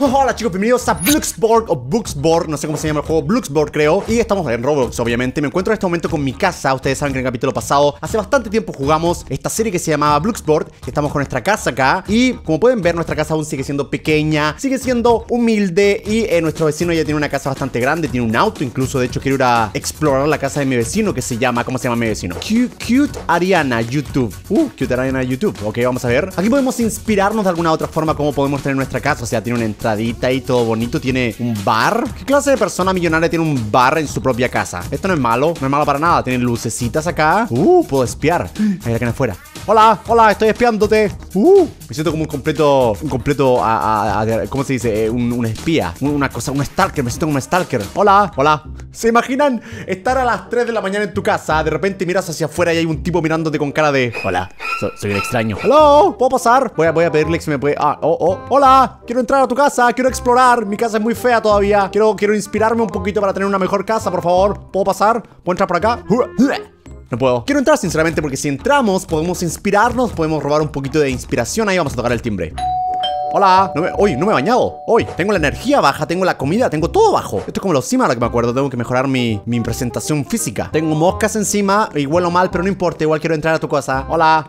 Hola chicos, bienvenidos a Bloxburg o Buxburg, no sé cómo se llama el juego, Bloxburg creo. Y estamos en Roblox, obviamente. Me encuentro en este momento con mi casa. Ustedes saben que en el capítulo pasado, hace bastante tiempo jugamos esta serie que se llamaba Bloxburg. Estamos con nuestra casa acá. Y como pueden ver, nuestra casa aún sigue siendo pequeña, sigue siendo humilde. Y nuestro vecino ya tiene una casa bastante grande, tiene un auto incluso. De hecho, quiero ir a explorar la casa de mi vecino que se llama, ¿cómo se llama mi vecino? Cute Ariana YouTube. Cute Ariana YouTube. Ok, vamos a ver. Aquí podemos inspirarnos de alguna otra forma cómo podemos tener nuestra casa. O sea, tiene una entrada y todo bonito, tiene un bar. ¿Qué clase de persona millonaria tiene un bar en su propia casa? Esto no es malo para nada. Tiene lucecitas acá. Puedo espiar. Hay alguien afuera. Hola, estoy espiándote. Me siento como un completo, ¿cómo se dice? Un espía, un stalker, me siento como un stalker. Hola. ¿Se imaginan estar a las 3 de la mañana en tu casa? De repente miras hacia afuera y hay un tipo mirándote con cara de hola, soy un extraño. Hello, ¿puedo pasar? Voy a pedirle que se me puede. Hola, quiero entrar a tu casa, quiero explorar. Mi casa es muy fea todavía. Quiero inspirarme un poquito para tener una mejor casa, por favor. ¿Puedo pasar? ¿Puedo entrar por acá? No puedo. Quiero entrar sinceramente porque si entramos podemos inspirarnos, podemos robar un poquito de inspiración. Ahí vamos a tocar el timbre. Hola, no me he bañado. Hoy tengo la energía baja, tengo la comida, tengo todo bajo. Esto es como los Sims ahora que me acuerdo. Tengo que mejorar mi presentación física. Tengo moscas encima y huelo mal, pero no importa. Igual quiero entrar a tu casa.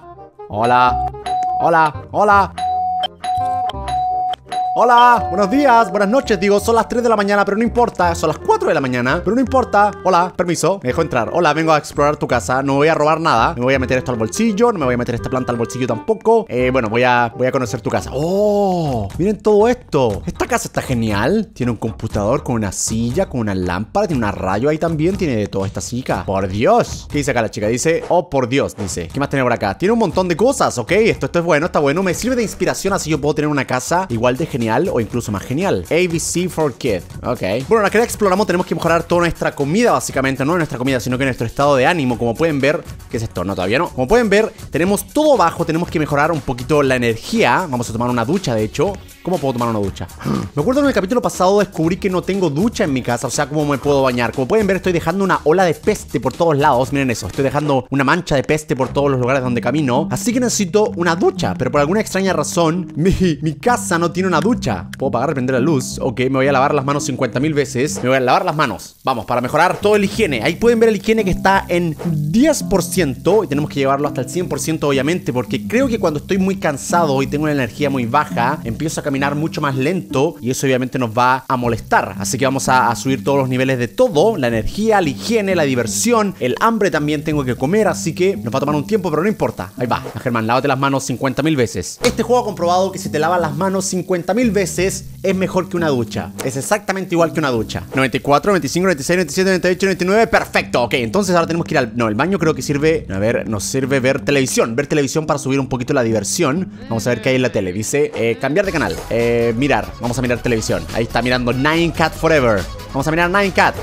Hola, buenos días, buenas noches, digo, son las 3 de la mañana, pero no importa. Son las 4 de la mañana, pero no importa. Hola, permiso, me dejo entrar. Hola, vengo a explorar tu casa, no voy a robar nada. Me voy a meter esto al bolsillo, no me voy a meter esta planta al bolsillo tampoco. Bueno, voy a conocer tu casa. Miren todo esto. Esta casa está genial. Tiene un computador con una silla, con una lámpara, tiene una radio ahí también. Tiene de todo esta chica. Por Dios. ¿Qué dice acá la chica? Dice, por Dios, dice. ¿Qué más tiene por acá? Tiene un montón de cosas, ok. Esto es bueno, está bueno. Me sirve de inspiración, así yo puedo tener una casa igual de genial o incluso más genial. ABC for Kid. Ok. Bueno, la que exploramos tenemos que mejorar toda nuestra comida, básicamente. No nuestra comida, sino que nuestro estado de ánimo. Como pueden ver, ¿qué es esto? No, todavía no. Como pueden ver, tenemos todo bajo. Tenemos que mejorar un poquito la energía. Vamos a tomar una ducha, de hecho. ¿Cómo puedo tomar una ducha? Me acuerdo en el capítulo pasado descubrí que no tengo ducha en mi casa. O sea, ¿cómo me puedo bañar? Como pueden ver, estoy dejando una ola de peste por todos lados. Miren eso, estoy dejando una mancha de peste por todos los lugares donde camino. Así que necesito una ducha. Pero por alguna extraña razón, mi casa no tiene una ducha. Puedo apagar y prender la luz. Ok, me voy a lavar las manos 50.000 veces. Me voy a lavar las manos. Vamos, para mejorar todo el higiene. Ahí pueden ver el higiene que está en 10%. Y tenemos que llevarlo hasta el 100%, obviamente. Porque creo que cuando estoy muy cansado y tengo una energía muy baja, empiezo a caminar mucho más lento y eso obviamente nos va a molestar. Así que vamos a subir todos los niveles de todo: la energía, la higiene, la diversión, el hambre también tengo que comer, así que nos va a tomar un tiempo, pero no importa. Ahí va, Germán, lávate las manos 50.000 veces. Este juego ha comprobado que si te lavas las manos 50.000 veces es mejor que una ducha. Es exactamente igual que una ducha. 94, 95, 96, 97, 98, 99, perfecto. Ok, entonces ahora tenemos que ir al... No, el baño creo que sirve... A ver, nos sirve ver televisión para subir un poquito la diversión. Vamos a ver qué hay en la tele. Dice, cambiar de canal. Mirar, vamos a mirar televisión. Ahí está mirando Nine Cat Forever. Vamos a mirar Nine Cat.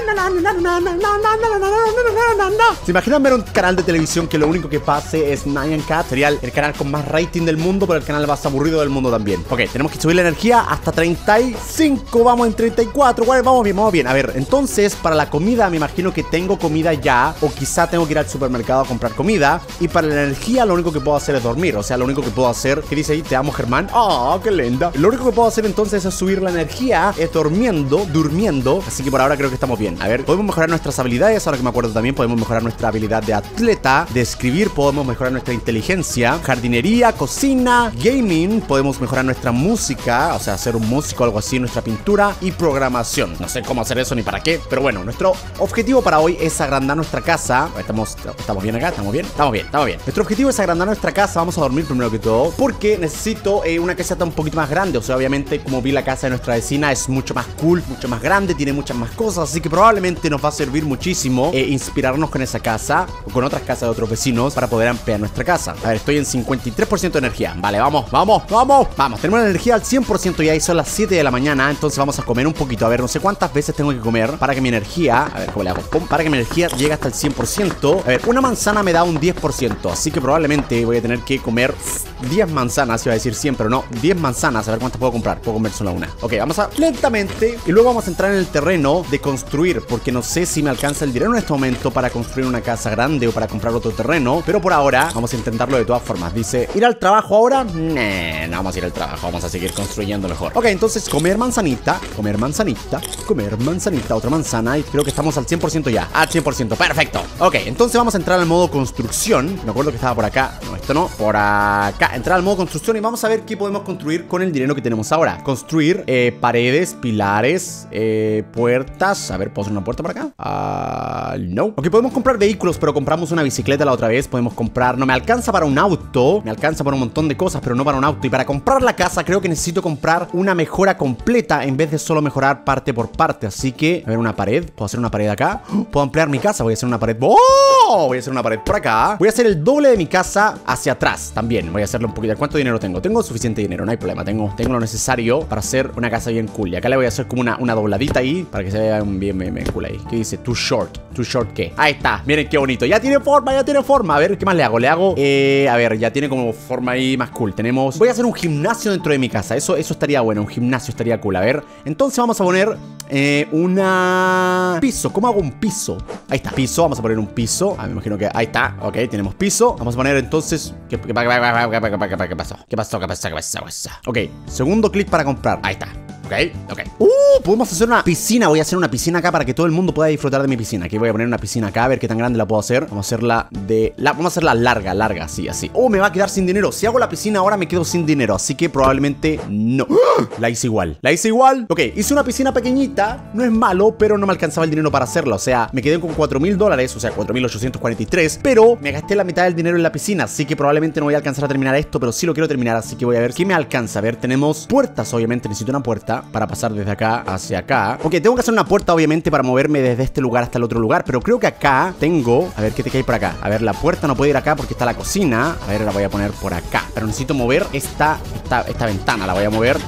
¿Se imaginan ver un canal de televisión que lo único que pase es Nine Cat? Sería el canal con más rating del mundo, pero el canal más aburrido del mundo también. Ok, tenemos que subir la energía hasta 35. Vamos en 34. Bueno, vamos bien. A ver, entonces para la comida me imagino que tengo comida ya, o quizá tengo que ir al supermercado a comprar comida. Y para la energía lo único que puedo hacer es dormir. O sea, lo único que puedo hacer... ¿Qué dice ahí? Te amo, Germán. Qué linda. Lo único que puedo hacer entonces es subir la energía durmiendo. Así que por ahora creo que estamos bien. A ver, podemos mejorar nuestras habilidades. Ahora que me acuerdo también, podemos mejorar nuestra habilidad de atleta, de escribir, podemos mejorar nuestra inteligencia, jardinería, cocina, gaming, podemos mejorar nuestra música, o sea, ser un músico o algo así, nuestra pintura y programación. No sé cómo hacer eso ni para qué, pero bueno, nuestro objetivo para hoy es agrandar nuestra casa. ¿Estamos bien acá? ¿Estamos bien? Estamos bien. Nuestro objetivo es agrandar nuestra casa. Vamos a dormir primero que todo, porque necesito una caseta un poquito más grande. O sea, obviamente, como vi la casa de nuestra vecina, es mucho más cool, mucho más grande, tiene muchas más cosas, así que probablemente nos va a servir muchísimo inspirarnos con esa casa o con otras casas de otros vecinos para poder ampliar nuestra casa. A ver, estoy en 53% de energía. Vale, vamos. Tenemos la energía al 100% y ahí son las 7 de la mañana, entonces vamos a comer un poquito. A ver, no sé cuántas veces tengo que comer para que mi energía... A ver, ¿cómo le hago? Para que mi energía llegue hasta el 100%. A ver, una manzana me da un 10%, así que probablemente voy a tener que comer 10 manzanas, iba a decir 100, pero no, 10 manzanas. A ver cuántas puedo comprar. Puedo comer solo una. Ok, vamos a lentamente y luego vamos a entrar en el terreno de construir, porque no sé si me alcanza el dinero en este momento para construir una casa grande o para comprar otro terreno. Pero por ahora vamos a intentarlo de todas formas. Dice, ¿ir al trabajo ahora? No vamos a ir al trabajo, vamos a seguir construyendo mejor. Ok, entonces comer manzanita, comer manzanita, comer manzanita, otra manzana. Y creo que estamos al 100% ya. Al 100%, perfecto. Ok, entonces vamos a entrar al modo construcción. Me acuerdo que estaba por acá. No, esto no, por acá. Entrar al modo construcción y vamos a ver qué podemos construir con el dinero que tenemos ahora. Construir paredes, pilares, puertas. A ver, ¿puedo hacer una puerta por acá? No. Ok, podemos comprar vehículos, pero compramos una bicicleta la otra vez. Podemos comprar, no me alcanza para un auto, me alcanza para un montón de cosas, pero no para un auto. Y para comprar la casa creo que necesito comprar una mejora completa en vez de solo mejorar parte por parte. Así que, a ver, una pared. ¿Puedo hacer una pared acá? ¿Puedo ampliar mi casa? Voy a hacer una pared. ¡Oh! Voy a hacer una pared por acá. Voy a hacer el doble de mi casa hacia atrás también. Voy a hacerle un poquito. ¿Cuánto dinero tengo? Tengo suficiente dinero, no hay problema. Tengo lo necesario para hacer una casa bien cool. Y acá le voy a hacer como una dobladita ahí para que se vea bien cool ahí. ¿Qué dice? Too short. ¿Too short qué? Ahí está. Miren qué bonito. Ya tiene forma, ya tiene forma. A ver, ¿qué más le hago? Le hago, a ver, ya tiene como forma ahí más cool. Voy a hacer un gimnasio dentro de mi casa. Eso estaría bueno. Un gimnasio estaría cool. A ver, entonces vamos a poner piso. ¿Cómo hago un piso? Ahí está, piso. Vamos a poner un piso. Me imagino que ahí está. Ok, tenemos piso. Vamos a poner entonces. ¿Qué pasó? ¿Qué pasó? Ok, segundo clic para comprar. Ahí está. Ok. Podemos hacer una piscina. Voy a hacer una piscina acá para que todo el mundo pueda disfrutar de mi piscina. Aquí voy a poner una piscina acá, a ver qué tan grande la puedo hacer. Vamos a hacerla vamos a hacerla larga, así. Me va a quedar sin dinero. Si hago la piscina ahora me quedo sin dinero, así que probablemente no. La hice igual. Ok, hice una piscina pequeñita. No es malo, pero no me alcanzaba el dinero para hacerla. O sea, me quedé con $4,000, o sea, 4,843. Pero me gasté la mitad del dinero en la piscina, así que probablemente no voy a alcanzar a terminar esto, pero sí lo quiero terminar, así que voy a ver qué me alcanza. A ver, tenemos puertas, obviamente necesito una puerta para pasar desde acá hacia acá. Ok, tengo que hacer una puerta obviamente para moverme desde este lugar hasta el otro lugar, pero creo que acá tengo, a ver qué te cae por acá. A ver, la puerta no puede ir acá porque está la cocina. A ver, la voy a poner por acá, pero necesito mover esta ventana. La voy a mover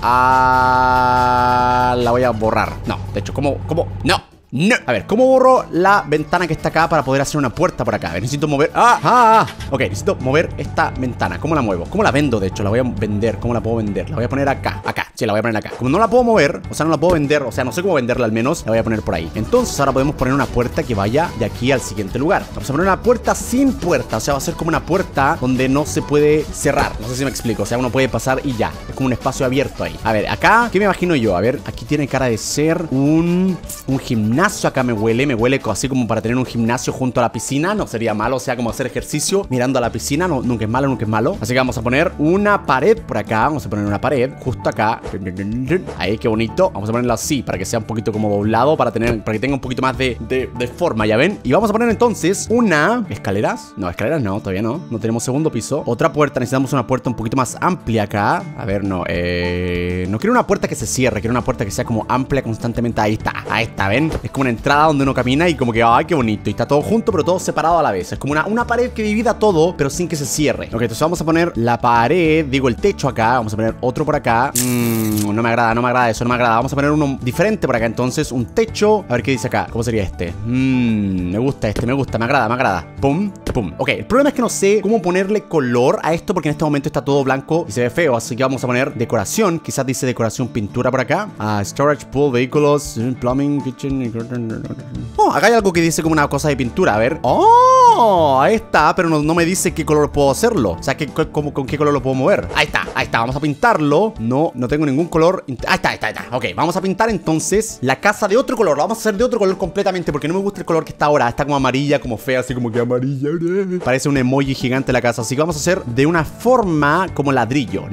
la voy a borrar. No, de hecho, ¿cómo? No. A ver, ¿cómo borro la ventana que está acá para poder hacer una puerta por acá? A ver, necesito mover... Ok, necesito mover esta ventana. ¿Cómo la muevo? ¿Cómo la vendo? De hecho, la voy a vender. ¿Cómo la puedo vender? La voy a poner acá. Sí, la voy a poner acá. Como no la puedo mover, o sea, no la puedo vender, o sea, no sé cómo venderla al menos, la voy a poner por ahí. Entonces, ahora podemos poner una puerta que vaya de aquí al siguiente lugar. Vamos a poner una puerta sin puerta. O sea, va a ser como una puerta donde no se puede cerrar. No sé si me explico. O sea, uno puede pasar y ya. Es como un espacio abierto ahí. A ver, acá, ¿qué me imagino yo? A ver, aquí tiene cara de ser un gimnasio. Acá me huele así como para tener un gimnasio junto a la piscina. No sería malo, o sea, como hacer ejercicio mirando a la piscina. No, nunca es malo. Así que vamos a poner una pared por acá. Vamos a poner una pared justo acá. Ahí, qué bonito. Vamos a ponerlo así para que sea un poquito como doblado, para que tenga un poquito más de forma, ¿ya ven? Y vamos a poner entonces una... ¿Escaleras? No, escaleras no, todavía no. No tenemos segundo piso. Otra puerta, necesitamos una puerta un poquito más amplia acá. A ver, no quiero una puerta que se cierre, quiero una puerta que sea como amplia constantemente. Ahí está, ¿ven? Es como una entrada donde uno camina y como que, ay, qué bonito. Y está todo junto, pero todo separado a la vez. Es como una pared que divida todo, pero sin que se cierre. Ok, entonces vamos a poner la pared, digo, el techo acá. Vamos a poner otro por acá. No me agrada eso, no me agrada. Vamos a poner uno diferente por acá, entonces, un techo. A ver qué dice acá, ¿cómo sería este? Me gusta me agrada. Pum. Ok, el problema es que no sé cómo ponerle color a esto, porque en este momento está todo blanco y se ve feo, así que vamos a poner decoración. Quizás dice decoración pintura por acá. Storage, pool, vehículos, plumbing, kitchen. Acá hay algo que dice como una cosa de pintura, a ver. Ahí está, pero no me dice qué color puedo hacerlo. O sea, con qué color lo puedo mover. Ahí está, vamos a pintarlo. No tengo ningún color. Ahí está. Ok, vamos a pintar entonces la casa de otro color. La vamos a hacer de otro color completamente, porque no me gusta el color que está ahora. Está como amarilla, como fea, así como que amarilla. Parece un emoji gigante la casa. Así que vamos a hacer de una forma como ladrillo.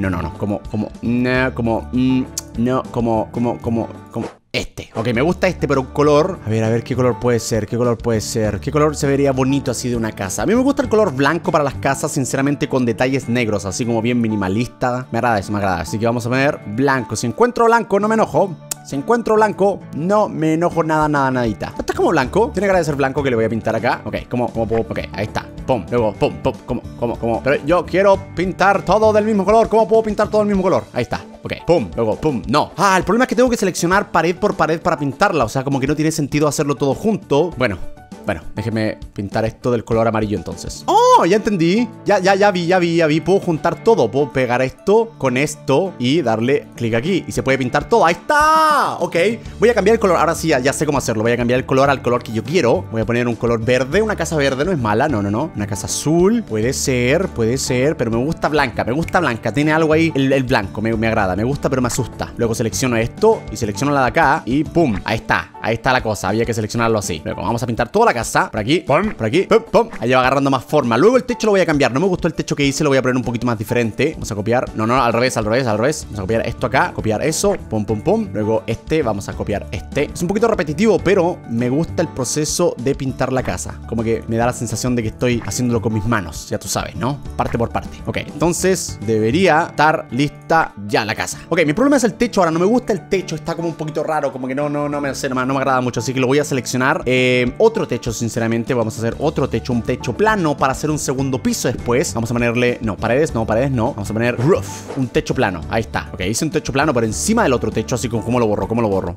Como este. Ok, me gusta este, pero un color. A ver, ¿qué color puede ser? ¿Qué color se vería bonito así de una casa? A mí me gusta el color blanco para las casas, sinceramente, con detalles negros, así como bien minimalista. Me agrada eso, Así que vamos a poner blanco. Si encuentro blanco, no me enojo. Si encuentro blanco, no me enojo nadita. Esto es como blanco. Tiene cara de ser blanco, que le voy a pintar acá. Ok, ¿cómo puedo? Ok, ahí está. Pum, luego, pum. ¿Cómo? Pero yo quiero pintar todo del mismo color. ¿Cómo puedo pintar todo del mismo color? Ahí está. Ok, pum, luego, pum. No. El problema es que tengo que seleccionar pared por pared para pintarla. O sea, como que no tiene sentido hacerlo todo junto. Bueno, déjeme pintar esto del color amarillo entonces. ya entendí. Ya vi. Puedo juntar todo. Puedo pegar esto con esto y darle clic aquí. Y se puede pintar todo. ¡Ahí está! Ok. Voy a cambiar el color. Ahora sí, ya sé cómo hacerlo. Voy a cambiar el color al color que yo quiero. Voy a poner un color verde. Una casa verde no es mala. No. Una casa azul. Puede ser. Pero me gusta blanca. Tiene algo ahí. El blanco. Me agrada. Me gusta, pero me asusta. Luego selecciono esto y selecciono la de acá. Y ¡pum! Ahí está la cosa. Había que seleccionarlo así. Luego vamos a pintar toda la casa. Por aquí. ¡Pum! Por aquí. ¡Pum! ¡Pum! Ahí va agarrando más forma. Luego el techo lo voy a cambiar. No me gustó el techo que hice. Lo voy a poner un poquito más diferente. Vamos a copiar. No, al revés. Vamos a copiar esto acá. Copiar eso. Pum. Luego vamos a copiar este. Es un poquito repetitivo, pero me gusta el proceso de pintar la casa. Como que me da la sensación de que estoy haciéndolo con mis manos. Ya tú sabes, ¿no? Parte por parte. Ok, entonces debería estar lista ya la casa. Ok, mi problema es el techo. Ahora no me gusta el techo. Está como un poquito raro. Como que no me agrada mucho. Así que lo voy a seleccionar. Otro techo, sinceramente. Vamos a hacer otro techo. Un techo plano para hacer un segundo piso después. Vamos a ponerle... No, paredes no. Vamos a poner roof. Un techo plano. Ahí está. Ok, hice un techo plano por encima del otro techo. Así como, ¿cómo lo borro?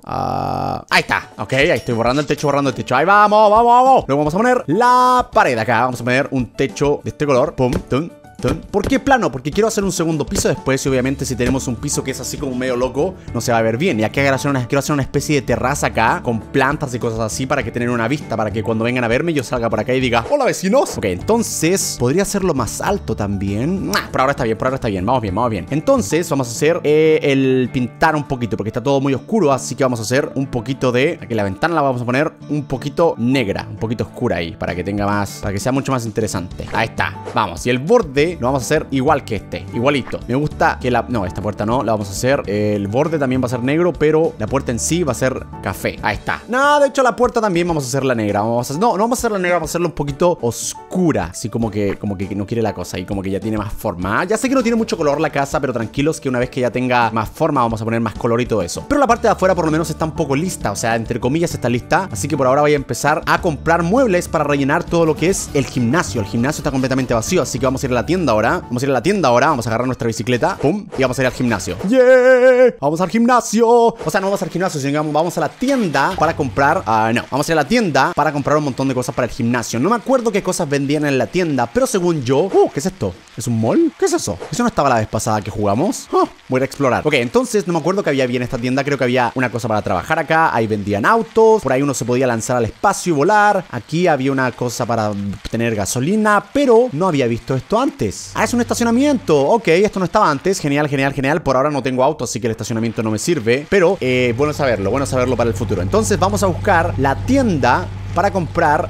Ahí está. Ok, ahí estoy borrando el techo. Ahí vamos. Luego vamos a poner la pared acá. Vamos a poner un techo de este color. Pum, tum. ¿Por qué plano? Porque quiero hacer un segundo piso después. Y obviamente si tenemos un piso que es así como medio loco, no se va a ver bien. Y aquí quiero hacer una especie de terraza acá, con plantas y cosas así, para que tener una vista, para que cuando vengan a verme yo salga por acá y diga: hola vecinos. Ok, entonces podría hacerlo más alto también. Por ahora está bien. Vamos bien. Entonces vamos a hacer el pintar un poquito, porque está todo muy oscuro. Así que vamos a hacer un poquito de... Aquí la ventana la vamos a poner un poquito negra, un poquito oscura ahí, para que tenga más, para que sea mucho más interesante. Ahí está. Vamos, y el borde lo vamos a hacer igual que este, igualito. Me gusta que no, esta puerta no, la vamos a hacer. El borde también va a ser negro, pero la puerta en sí va a ser café. Ahí está. No, de hecho la puerta también vamos a hacerla negra. No vamos a hacerla negra, vamos a hacerla un poquito oscura. Así como que no quiere la cosa y como que ya tiene más forma. Ya sé que no tiene mucho color la casa, pero tranquilos que una vez que ya tenga más forma vamos a poner más color y todo eso. Pero la parte de afuera por lo menos está un poco lista, o sea, entre comillas está lista. Así que por ahora voy a empezar a comprar muebles para rellenar todo lo que es el gimnasio. El gimnasio está completamente vacío, así que vamos a ir a la tienda ahora. Vamos a agarrar nuestra bicicleta, pum, y vamos a ir al gimnasio. ¡Yeah! Vamos al gimnasio. O sea, no vamos al gimnasio, sino vamos a la tienda para comprar... vamos a ir a la tienda para comprar un montón de cosas para el gimnasio. No me acuerdo qué cosas vendían en la tienda, pero según yo... ¿qué es esto? ¿Es un mall? ¿Qué es eso? ¿Eso no estaba la vez pasada que jugamos? Voy a explorar. Ok, entonces no me acuerdo que había bien esta tienda. Creo que había una cosa para trabajar acá. Ahí vendían autos. Por ahí uno se podía lanzar al espacio y volar. Aquí había una cosa para tener gasolina, pero no había visto esto antes. Es un estacionamiento. Ok, esto no estaba antes. Genial. Por ahora no tengo auto, así que el estacionamiento no me sirve. Pero bueno saberlo para el futuro. Entonces vamos a buscar la tienda para comprar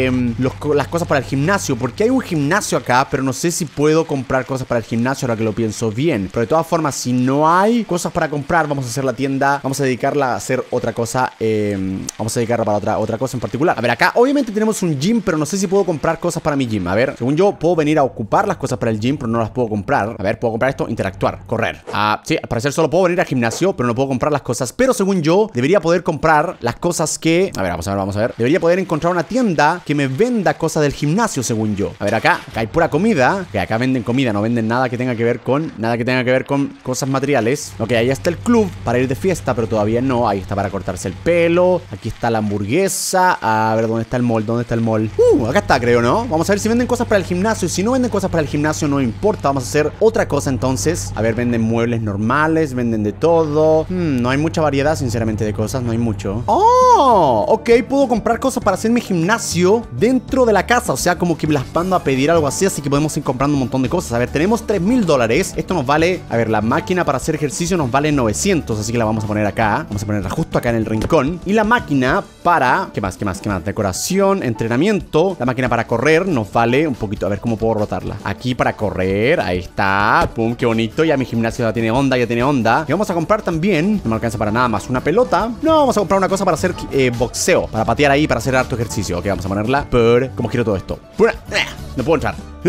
las cosas para el gimnasio, porque hay un gimnasio acá, pero no sé si puedo comprar cosas para el gimnasio ahora que lo pienso bien. Pero de todas formas, si no hay cosas para comprar, vamos a hacer la tienda, vamos a dedicarla a hacer otra cosa, vamos a dedicarla para otra cosa en particular. A ver, acá obviamente tenemos un gym, pero no sé si puedo comprar cosas para mi gym. A ver, según yo puedo venir a ocupar las cosas para el gym, pero no las puedo comprar. A ver, puedo comprar esto, interactuar, correr. Sí, al parecer solo puedo venir al gimnasio, pero no puedo comprar las cosas. Pero según yo, debería poder comprar las cosas que... A ver, vamos a ver. Debería poder encontrar una tienda que me venda cosas del gimnasio, según yo. A ver, acá hay pura comida. Que acá venden comida, no venden nada que tenga que ver con cosas materiales. Ok, ahí está el club para ir de fiesta, pero todavía no. Ahí está para cortarse el pelo. Aquí está la hamburguesa. A ver, ¿dónde está el mall? Acá está, creo, ¿no? Vamos a ver si venden cosas para el gimnasio. Si no venden cosas para el gimnasio, no importa. Vamos a hacer otra cosa entonces. A ver, venden muebles normales, venden de todo. No hay mucha variedad, sinceramente, de cosas. No hay mucho. ¡Oh! Ok, puedo comprar cosas para hacer mi gimnasio dentro de la casa. O sea, como que las mando a pedir algo así. Así que podemos ir comprando un montón de cosas. A ver, tenemos $3,000. Esto nos vale... A ver, la máquina para hacer ejercicio nos vale 900. Así que la vamos a poner acá. Vamos a ponerla justo acá en el rincón. Y la máquina para... ¿Qué más? Decoración, entrenamiento. La máquina para correr nos vale un poquito. A ver cómo puedo rotarla. Aquí para correr. Ahí está. Pum, qué bonito. Ya mi gimnasio ya tiene onda. Y vamos a comprar también... No me alcanza para nada más una pelota. No, vamos a comprar una cosa para hacer boxeo. Para patear ahí, para hacer harto ejercicio. Ok, vamos a ponerla por... ¿Cómo quiero todo esto? No puedo entrar.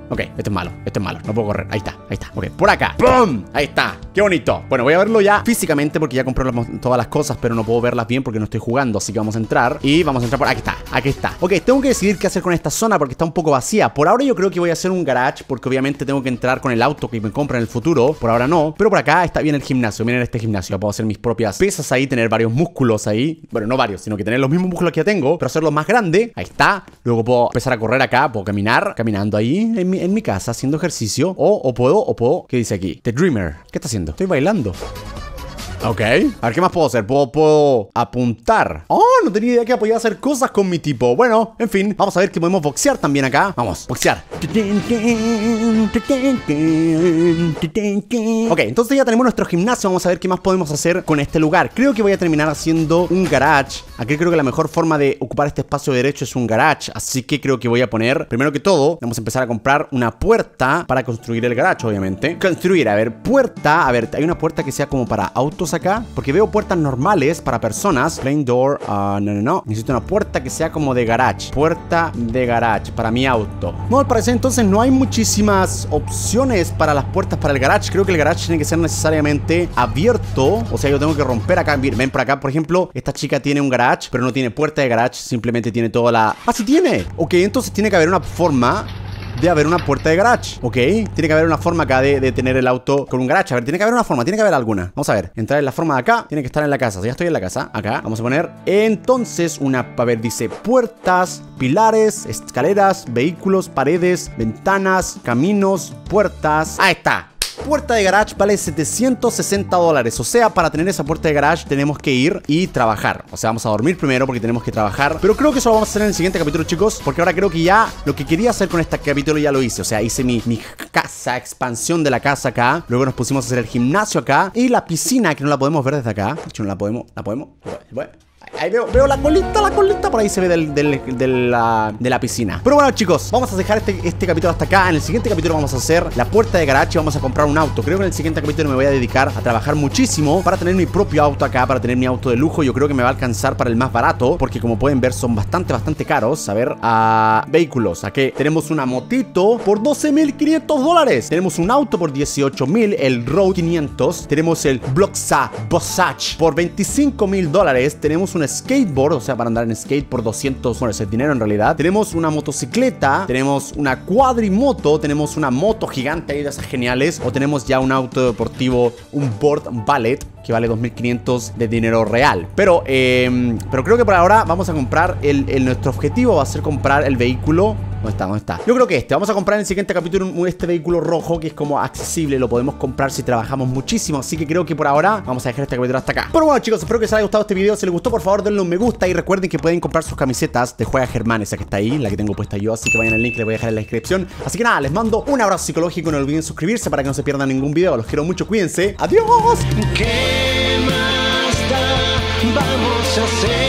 Ok, este es malo, no puedo correr. Ahí está, ok, por acá. ¡Pum! Ahí está, qué bonito. Bueno, voy a verlo ya físicamente porque ya compré todas las cosas, pero no puedo verlas bien porque no estoy jugando. Así que vamos a entrar y vamos a entrar por... Aquí está. Ok, tengo que decidir qué hacer con esta zona porque está un poco vacía. Por ahora yo creo que voy a hacer un garage porque obviamente tengo que entrar con el auto que me compra en el futuro. Por ahora no, pero por acá está bien el gimnasio. Miren este gimnasio, puedo hacer mis propias pesas ahí, tener varios músculos ahí. Bueno, no varios, sino que tener los mismos músculos que ya tengo, pero hacerlos más grandes. Ahí está. Luego puedo empezar a correr acá, puedo caminar, caminando ahí en mi casa, haciendo ejercicio. O puedo, ¿qué dice aquí? The Dreamer, ¿qué está haciendo? Estoy bailando. Ok, a ver, ¿qué más puedo hacer? Puedo apuntar. Oh, no tenía idea que podía hacer cosas con mi tipo. Bueno, en fin, vamos a ver que podemos boxear también acá. Vamos, boxear. Ok, entonces ya tenemos nuestro gimnasio. Vamos a ver qué más podemos hacer con este lugar. Creo que voy a terminar haciendo un garage. Aquí creo que la mejor forma de ocupar este espacio derecho es un garage. Así que creo que voy a poner, primero que todo, vamos a empezar a comprar una puerta para construir el garage, obviamente. Construir, a ver, puerta. A ver, hay una puerta que sea como para autos acá, porque veo puertas normales para personas. Plain door, no. Necesito una puerta que sea como de garage. Puerta de garage para mi auto. No, al parecer entonces no hay muchísimas opciones para las puertas para el garage. Creo que el garage tiene que ser necesariamente abierto. O sea, yo tengo que romper acá. Ven por acá, por ejemplo, esta chica tiene un garage, pero no tiene puerta de garage. Simplemente tiene toda la... ¡Ah, sí tiene! Ok, entonces tiene que haber una forma de haber una puerta de garage. Ok, tiene que haber una forma acá de tener el auto con un garage. A ver, tiene que haber una forma, tiene que haber alguna. Vamos a ver, entrar en la forma de acá, tiene que estar en la casa. Ya estoy en la casa, acá, vamos a poner entonces una, a ver, dice puertas, pilares, escaleras, vehículos, paredes, ventanas, caminos, puertas. Ahí está. Puerta de garage vale $760. O sea, para tener esa puerta de garage tenemos que ir y trabajar. O sea, vamos a dormir primero porque tenemos que trabajar. Pero creo que eso lo vamos a hacer en el siguiente capítulo, chicos, porque ahora creo que ya lo que quería hacer con este capítulo ya lo hice. O sea, hice mi casa, expansión de la casa acá. Luego nos pusimos a hacer el gimnasio acá. Y la piscina, que no la podemos ver desde acá. De hecho, no la podemos. Bueno. Ahí veo la colita, por ahí se ve de la piscina. Pero bueno, chicos, vamos a dejar este capítulo hasta acá. En el siguiente capítulo vamos a hacer la puerta de garage y vamos a comprar un auto. Creo que en el siguiente capítulo me voy a dedicar a trabajar muchísimo para tener mi propio auto acá, para tener mi auto de lujo. Yo creo que me va a alcanzar para el más barato, porque como pueden ver son bastante caros. A ver, vehículos. Aquí tenemos una motito por $12.500. Tenemos un auto por $18.000, el Road 500. Tenemos el Bloxa Bossage por $25.000. Tenemos un skateboard, o sea, para andar en skate por 200, bueno, ese es dinero en realidad. Tenemos una motocicleta, tenemos una cuadrimoto, tenemos una moto gigante ahí de esas geniales, o tenemos ya un auto deportivo, un Board Ballet, que vale 2.500 de dinero real. Pero creo que por ahora vamos a comprar nuestro objetivo va a ser comprar el vehículo. ¿Dónde está? Yo creo que vamos a comprar en el siguiente capítulo este vehículo rojo que es como accesible, lo podemos comprar si trabajamos muchísimo. Así que creo que por ahora vamos a dejar este capítulo hasta acá. Pero bueno, chicos, espero que les haya gustado este video. Si les gustó, por favor denle un me gusta y recuerden que pueden comprar sus camisetas de Juega Germán, esa que está ahí, la que tengo puesta yo. Así que vayan al link que les voy a dejar en la descripción. Así que nada, les mando un abrazo psicológico. No olviden suscribirse para que no se pierdan ningún video. Los quiero mucho, cuídense. Adiós. ¿Qué más da? Vamos a hacer